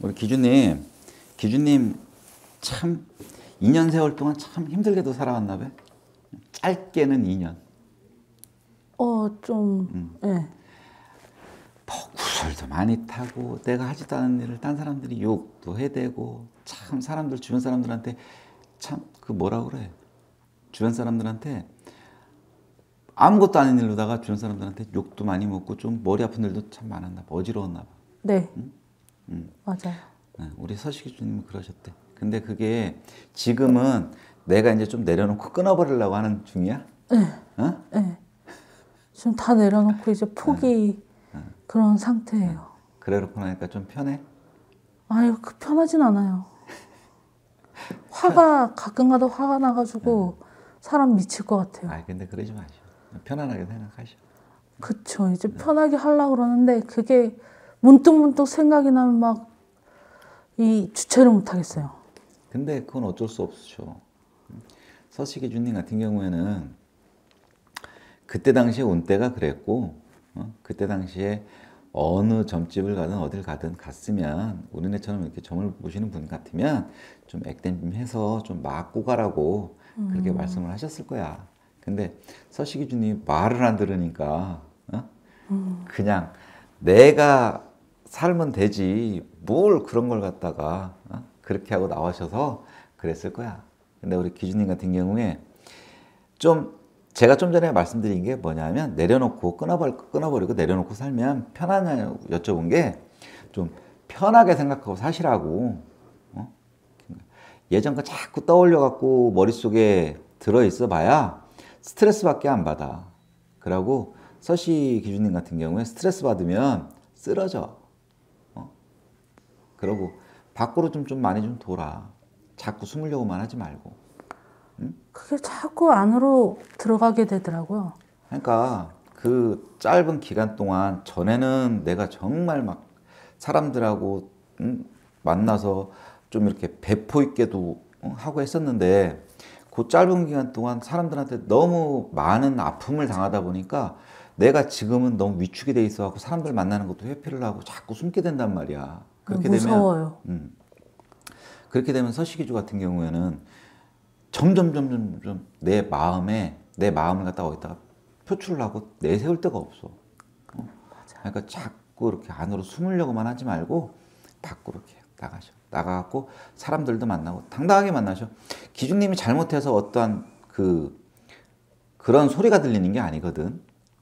우리 기준님 참 2년 세월 동안 참 힘들게도 살아왔나 봐. 짧게는 2년. 예. 구설도 많이 타고 내가 하지도 않은 일을 딴 사람들이 욕도 해대고 참 사람들 주변 사람들한테 참 그 뭐라 그래. 주변 사람들한테 아무것도 아닌 일로다가 주변 사람들한테 욕도 많이 먹고 좀 머리 아픈 일도 참 많았나 봐. 어지러웠나 봐. 네. 맞아요. 우리 서식이 주님은 그러셨대. 근데 그게 지금은 내가 이제 좀 내려놓고 끊어버리려고 하는 중이야? 네. 어? 네. 지금 다 내려놓고 이제 포기 그런 상태예요. 그래놓고 나니까 좀 편해? 아유, 편하진 않아요. 가끔가다 화가 나가지고 사람 미칠 것 같아요. 아, 근데 그러지 마시오. 편안하게 생각하시오. 그쵸. 이제 편하게 하려고 그러는데 그게 문득문득 생각이 나면 막 이 주체를 못 하겠어요. 근데 그건 어쩔 수 없죠. 서식이 주님 같은 경우에는 그때 당시에 온 때가 그랬고, 그때 당시에 어느 점집을 가든 어딜 가든 갔으면 우리네처럼 이렇게 점을 보시는 분 같으면 좀 액땜 좀 해서 좀 막고 가라고 그렇게 말씀을 하셨을 거야. 근데 서식이 주님이 말을 안 들으니까 그냥 내가 살면 되지 뭘 그런 걸 갖다가 그렇게 하고 나오셔서 그랬을 거야. 근데 우리 기준님 같은 경우에 좀 제가 좀 전에 말씀드린 게 뭐냐면 내려놓고 끊어버리고 내려놓고 살면 편하냐고 여쭤본 게 좀 편하게 생각하고 사시라고. 예전 거 자꾸 떠올려 갖고 머릿속에 들어있어 봐야 스트레스밖에 안 받아. 그러고 서시 기준님 같은 경우에 스트레스 받으면 쓰러져. 그러고 밖으로 좀 많이 좀 돌아. 자꾸 숨으려고만 하지 말고. 그게 자꾸 안으로 들어가게 되더라고요. 그러니까 그 짧은 기간 동안 전에는 내가 정말 막 사람들하고 만나서 좀 이렇게 배포 있게도 하고 했었는데 그 짧은 기간 동안 사람들한테 너무 많은 아픔을 당하다 보니까 내가 지금은 너무 위축이 돼 있어갖고 사람들 만나는 것도 회피를 하고 자꾸 숨게 된단 말이야. 그렇게 무서워요. 그렇게 되면 서식이주 같은 경우에는 점점 내 마음을 갖다가 어디다가 표출을 하고 내세울 데가 없어. 그러니까 자꾸 이렇게 안으로 숨으려고만 하지 말고 밖으로 이렇게 나가셔. 나가갖고 사람들도 만나고 당당하게 만나셔. 기준님이 잘못해서 어떠한 그런 소리가 들리는 게 아니거든.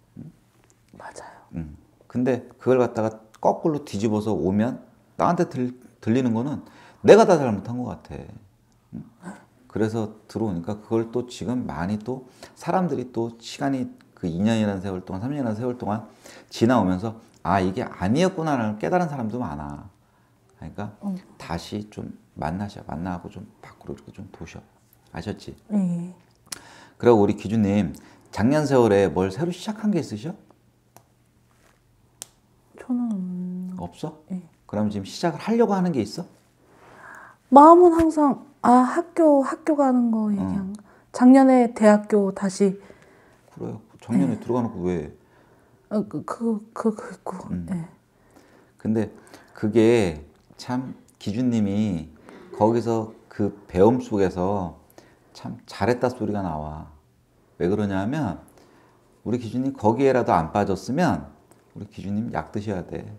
맞아요. 근데 그걸 갖다가 거꾸로 뒤집어서 오면 나한테 들리는 거는 내가 다 잘못한 것 같아. 그래서 들어오니까 그걸 또 지금 많이 또 사람들이 또 시간이 그 2년이라는 세월 동안 3년이라는 세월 동안 지나오면서 아 이게 아니었구나를 깨달은 사람도 많아. 그러니까 다시 좀 만나고 좀 밖으로 이렇게 좀 도셔. 아셨지? 네. 그리고 우리 기준님 작년 세월에 뭘 새로 시작한 게 있으셔? 저는 없어? 네. 그럼 지금 시작을 하려고 하는 게 있어? 마음은 항상 학교 가는 거 얘기한 작년에 대학교 다시 그래요. 작년에 들어가 놓고 왜? 있고. 네. 근데 그게 참 기준님이 거기서 그 배움 속에서 참 잘했다 소리가 나와. 왜 그러냐면 우리 기준님 거기에라도 안 빠졌으면 우리 기준님 약 드셔야 돼.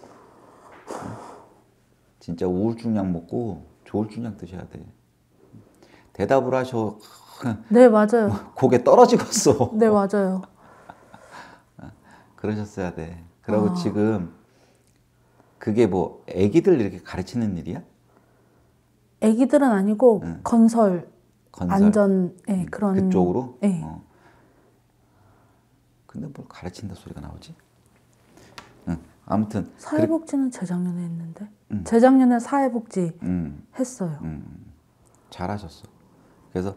진짜 우울증 약 먹고 조울증 약 드셔야 돼. 대답을 하셔. 네, 맞아요. 고개 떨어지겠어. 네, 맞아요. 그러셨어야 돼. 그리고 지금 그게 뭐 애기들 이렇게 가르치는 일이야? 애기들은 아니고 건설 안전 그런 그쪽으로? 네. 근데 뭘 가르친다 소리가 나오지? 아무튼 사회복지는 재작년에 했는데 재작년에 사회복지 했어요. 잘하셨어. 그래서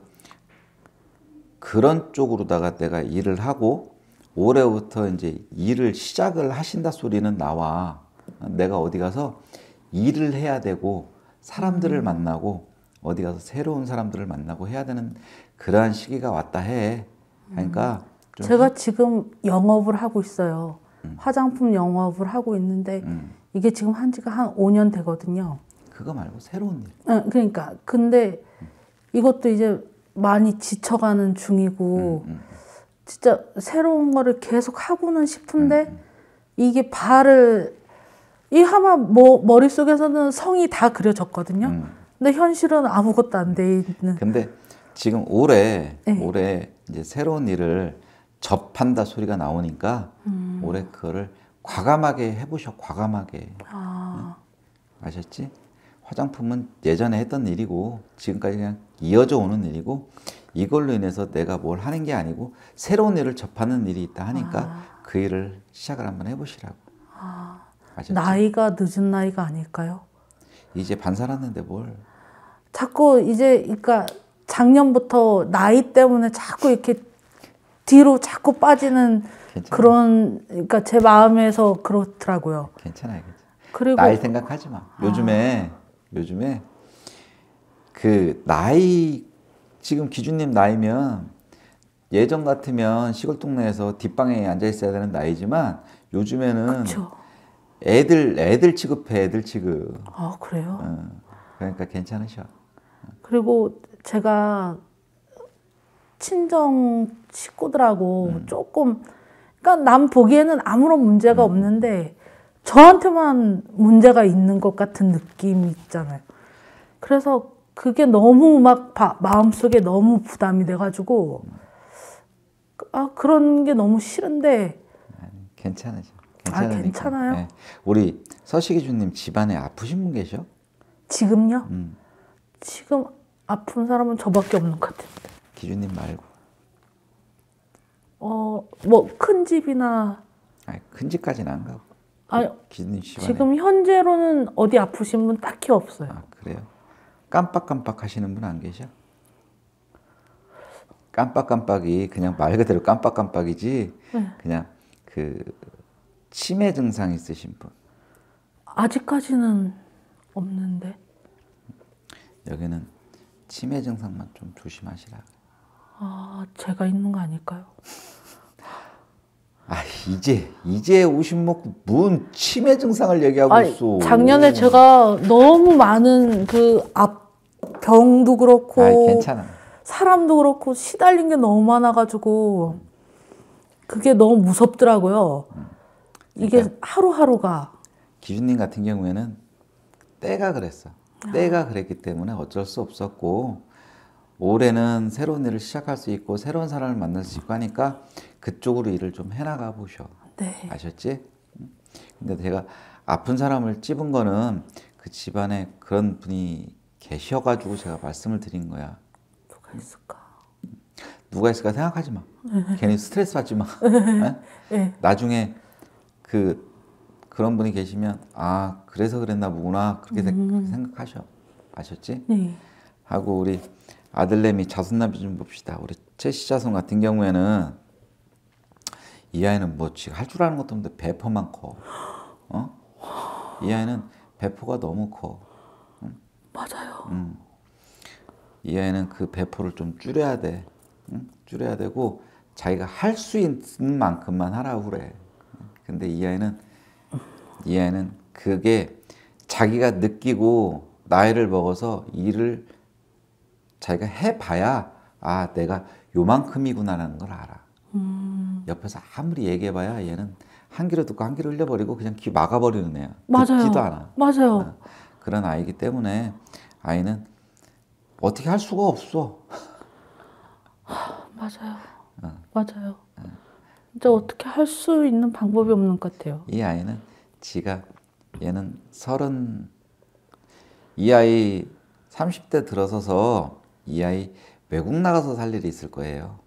그런 쪽으로다가 내가 일을 하고 올해부터 이제 일을 시작을 하신다 소리는 나와. 내가 어디 가서 일을 해야 되고 사람들을 만나고 어디 가서 새로운 사람들을 만나고 해야 되는 그러한 시기가 왔다 해. 그러니까 제가 지금 영업을 하고 있어요. 화장품 영업을 하고 있는데 이게 지금 한 지가 한 5년 되거든요. 그거 말고 새로운 일. 그러니까 근데 이것도 이제 많이 지쳐가는 중이고 진짜 새로운 거를 계속 하고는 싶은데 이게 이 아마 뭐 머릿속에서는 성이 다 그려졌거든요. 근데 현실은 아무것도 안 돼 있는. 근데 지금 올해 네. 이제 새로운 일을 접한다 소리가 나오니까 올해 그거를 과감하게 해보셔. 과감하게. 아셨지? 화장품은 예전에 했던 일이고 지금까지 그냥 이어져 오는 일이고 이걸로 인해서 내가 뭘 하는 게 아니고 새로운 일을 접하는 일이 있다 하니까 그 일을 시작을 한번 해보시라고. 아셨지? 나이가 늦은 나이가 아닐까요? 이제 반 살았는데 뭘. 자꾸 이제 그러니까 작년부터 나이 때문에 자꾸 이렇게 뒤로 자꾸 빠지는 괜찮아. 그런 그러니까 제 마음에서 그렇더라고요. 괜찮아요. 그리고 나이 생각하지 마. 요즘에 그 나이 지금 기준님 나이면 예전 같으면 시골 동네에서 뒷방에 앉아 있어야 되는 나이지만 요즘에는 그쵸. 애들 취급해. 애들 취급. 아 그래요? 그러니까 괜찮으셔. 그리고 제가 친정 식구들하고 조금 그러니까 남 보기에는 아무런 문제가 없는데 저한테만 문제가 있는 것 같은 느낌이 있잖아요. 그래서 그게 너무 막 마음속에 너무 부담이 돼가지고 그런 게 너무 싫은데 괜찮으셔. 괜찮으니까. 괜찮아요? 네. 우리 서식이 주님 집안에 아프신 분 계셔? 지금요? 지금 아픈 사람은 저밖에 없는 것 같아요. 기준님 말고. 뭐 큰 집이나 아니, 큰 집까지는 안 가고. 아니, 기준님 집안에. 지금 현재로는 어디 아프신 분 딱히 없어요. 아, 그래요? 깜빡깜빡 하시는 분 안 계셔? 깜빡깜빡이 그냥 말 그대로 깜빡깜빡이지 그냥 그 치매 증상 있으신 분. 아직까지는 없는데. 여기는 치매 증상만 좀 조심하시라. 제가 있는 거 아닐까요? 아, 이제 오신 뭔 치매 증상을 얘기하고 있어. 작년에 제가 너무 많은 병도 그렇고 괜찮아. 사람도 그렇고 시달린 게 너무 많아가지고 그게 너무 무섭더라고요. 이게 그러니까 하루하루가. 기준님 같은 경우에는 때가 그랬어. 때가 그랬기 때문에 어쩔 수 없었고 올해는 새로운 일을 시작할 수 있고 새로운 사람을 만날 수 있고 하니까 그쪽으로 일을 좀 해나가 보셔. 네. 아셨지? 근데 제가 아픈 사람을 찝은 거는 그 집안에 그런 분이 계셔가지고 제가 말씀을 드린 거야. 누가 있을까? 누가 있을까 생각하지 마. 괜히 스트레스 받지 마. 네. 나중에 그런 분이 계시면 그래서 그랬나 보구나 그렇게 생각하셔. 아셨지? 네. 하고 우리 아들내미 자손남이 좀 봅시다. 우리 최씨 자손 같은 경우에는 이 아이는 뭐 지금 할 줄 아는 것도 없는데 배포만 커. 이 아이는 배포가 너무 커. 맞아요. 이 아이는 그 배포를 좀 줄여야 돼. 줄여야 되고 자기가 할 수 있는 만큼만 하라고 그래. 근데 이 아이는 그게 자기가 느끼고 나이를 먹어서 일을 자기가 해봐야 내가 요만큼이구나라는 걸 알아. 옆에서 아무리 얘기해봐야 얘는 한 귀로 듣고 한 귀로 흘려버리고 그냥 귀 막아버리는 애야. 맞아요. 듣지도 않아. 맞아요. 그런 아이기 때문에 아이는 어떻게 할 수가 없어. 맞아요. 맞아요. 진짜 어떻게 할 수 있는 방법이 없는 것 같아요. 이 아이는 얘는 이 아이 30대 들어서서 이 아이 외국 나가서 살 일이 있을 거예요.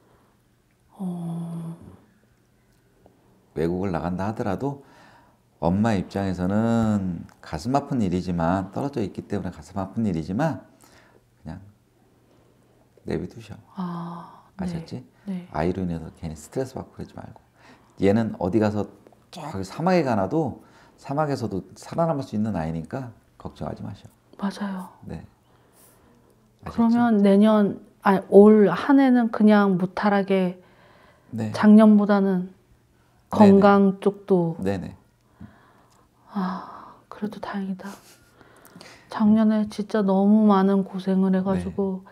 외국을 나간다 하더라도 엄마 입장에서는 가슴 아픈 일이지만 떨어져 있기 때문에 가슴 아픈 일이지만 그냥 내비두셔. 아셨지? 네. 아이로 인해서 괜히 스트레스 받고 그러지 말고 얘는 어디 가서 저기 사막에 가놔도 사막에서도 살아남을 수 있는 아이니까 걱정하지 마셔. 맞아요. 네. 아셨지? 그러면 올 한 해는 그냥 무탈하게 네. 작년보다는 건강 쪽도 네네. 아, 그래도 다행이다. 작년에 진짜 너무 많은 고생을 해가지고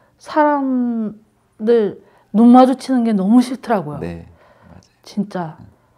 사람들 눈 마주치는 게 너무 싫더라고요. 네, 맞아요. 진짜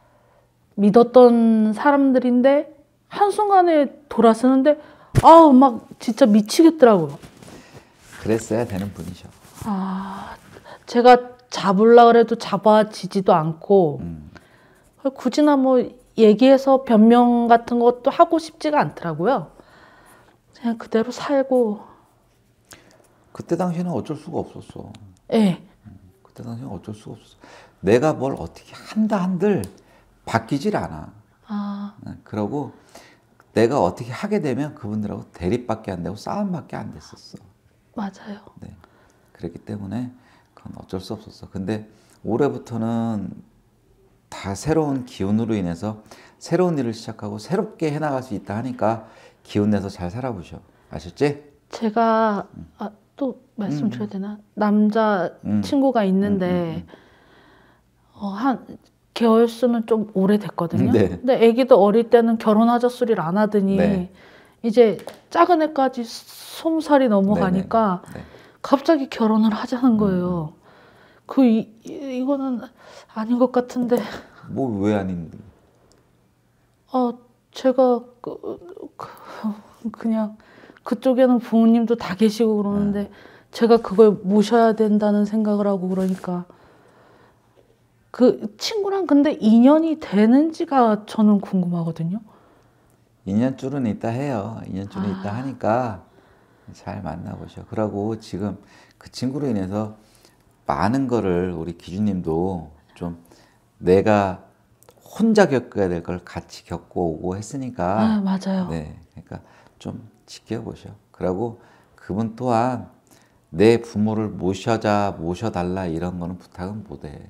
믿었던 사람들인데 한순간에 돌아서는데 아우 막 진짜 미치겠더라고요. 그랬어야 되는 분이셔. 아, 제가 잡으려고 해도 잡아지지도 않고 굳이나 뭐 얘기해서 변명 같은 것도 하고 싶지가 않더라고요. 그냥 그대로 살고. 그때 당시에는 어쩔 수가 없었어. 예. 그때 당시에는 어쩔 수가 없었어. 내가 뭘 어떻게 한다 한들 바뀌질 않아. 아, 그러고 내가 어떻게 하게 되면 그분들하고 대립밖에 안 되고 싸움밖에 안 됐었어. 맞아요. 네. 그렇기 때문에 그건 어쩔 수 없었어. 근데 올해부터는 다 새로운 기운으로 인해서 새로운 일을 시작하고 새롭게 해나갈 수 있다 하니까 기운 내서 잘 살아보셔. 아셨지? 제가 또 말씀드려야 되나? 남자 친구가 있는데 한 개월 수는 좀 오래됐거든요. 네. 근데 아기도 어릴 때는 결혼하자 소리를 안 하더니 네. 이제 작은 애까지 20살이 넘어가니까 네. 갑자기 결혼을 하자는 거예요. 이거는 아닌 것 같은데. 뭐 왜 아닌데? 제가 그냥 그쪽에는 부모님도 다 계시고 그러는데 제가 그걸 모셔야 된다는 생각을 하고 그러니까 그 친구랑 근데 인연이 되는지가 저는 궁금하거든요. 2년줄은 있다 해요. 2년줄은 있다 하니까 잘 만나보셔. 그러고 지금 그 친구로 인해서 많은 거를 우리 기준님도 좀 내가 혼자 겪어야 될 걸 같이 겪어오고 했으니까 맞아요. 네, 그러니까 좀 지켜보셔. 그러고 그분 또한 내 부모를 모셔달라 이런 거는 부탁은 못해.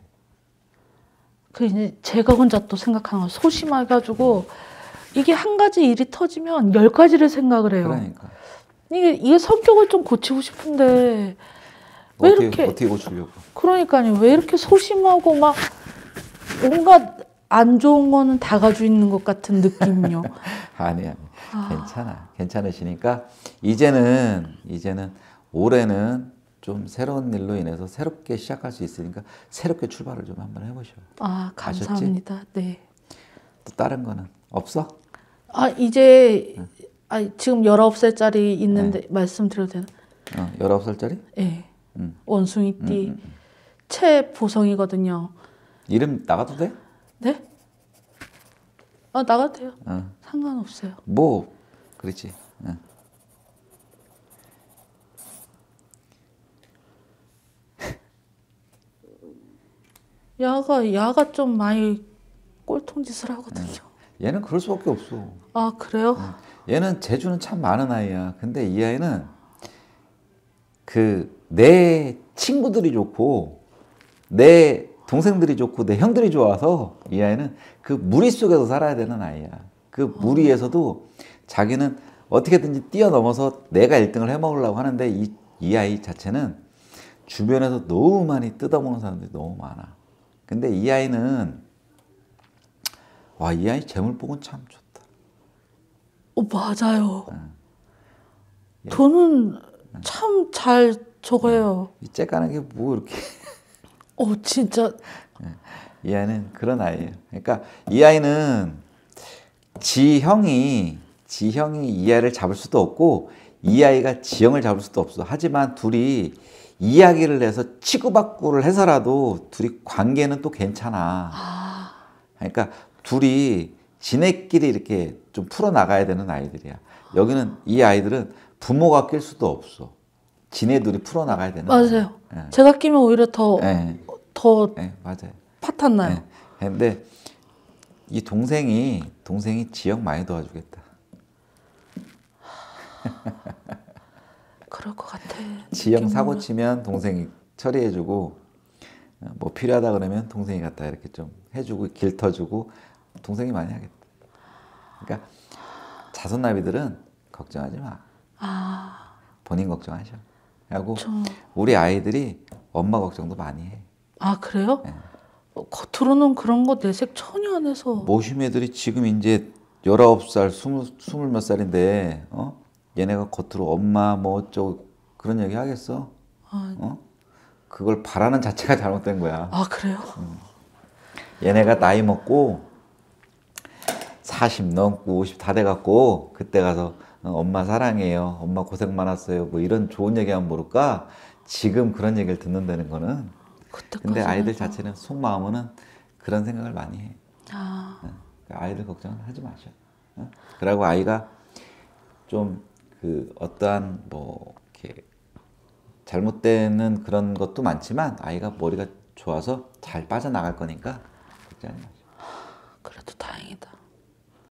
이제 제가 혼자 또 생각하는 거 소심해가지고 이게 한 가지 일이 터지면 10가지를 생각을 해요. 그러니까 이게 성격을 좀 고치고 싶은데 왜 이렇게 어떻게 고치려고? 그러니까요. 왜 이렇게 소심하고 막 뭔가 안 좋은 거는 다 가지고 있는 것 같은 느낌이요. 아니 괜찮아. 괜찮으시니까 이제는 올해는 좀 새로운 일로 인해서 새롭게 시작할 수 있으니까 새롭게 출발을 좀 한번 해보셔. 감사합니다. 아셨지? 네. 또 다른 거는 없어? 이제 지금 19살짜리 있는데 말씀드려도 되나? 19살짜리? 네. 원숭이띠 최보성이거든요. 이름 나가도 돼? 네? 나가도 돼요. 상관없어요. 뭐 그렇지. 야가 좀 많이 꼴통짓을 하거든요. 얘는 그럴 수밖에 없어. 그래요? 얘는 재주는 참 많은 아이야. 근데 이 아이는 내 친구들이 좋고 내 동생들이 좋고 내 형들이 좋아서 이 아이는 그 무리 속에서 살아야 되는 아이야. 그 무리에서도 자기는 어떻게든지 뛰어넘어서 내가 1등을 해먹으려고 하는데 이 아이 자체는 주변에서 너무 많이 뜯어먹는 사람들이 너무 많아. 근데 이 아이는 이 아이 재물복은 참 좋다. 맞아요. 저는 참 잘 저거예요. 이 째까는 게 뭐 이렇게. 진짜. 이 아이는 그런 아이예요. 그러니까 이 아이는 지 형이 이 아이를 잡을 수도 없고 이 아이가 지 형을 잡을 수도 없어. 하지만 둘이 이야기를 해서 치고받고를 해서라도 둘이 관계는 또 괜찮아. 그러니까 둘이 지네끼리 이렇게 좀 풀어나가야 되는 아이들이야. 여기는 이 아이들은 부모가 낄 수도 없어. 지네들이 풀어나가야 되는 맞아요. 아이야. 제가 끼면 오히려 더 맞아요. 파탄나요. 근데 이 동생이 지영 많이 도와주겠다. 그럴 것 같아. 지영 사고 치면 동생이 처리해주고 뭐 필요하다 그러면 동생이 갖다 이렇게 좀 해주고 길 터주고 동생이 많이 하겠다. 그러니까 자손나비들은 걱정하지 마. 본인 걱정하셔. 하고 우리 아이들이 엄마 걱정도 많이 해. 그래요? 겉으로는 그런 거 내색 전혀 안 해서. 모심 애들이 지금 이제 19살, 20 몇 살인데 얘네가 겉으로 엄마 뭐 어쩌고 그런 얘기 하겠어? 그걸 바라는 자체가 잘못된 거야. 아, 그래요? 얘네가 나이 먹고 40 넘고 50 다 돼갖고 그때 가서 엄마 사랑해요, 엄마 고생 많았어요, 뭐 이런 좋은 얘기하면 모를까? 지금 그런 얘기를 듣는다는 거는. 근데 아이들 자체는 속마음은 그런 생각을 많이 해. 아이들 걱정은 하지 마셔. 그리고 아이가 좀 그 어떠한 뭐 이렇게 잘못되는 그런 것도 많지만 아이가 머리가 좋아서 잘 빠져나갈 거니까 걱정하지 마셔. 그래도 다행이다.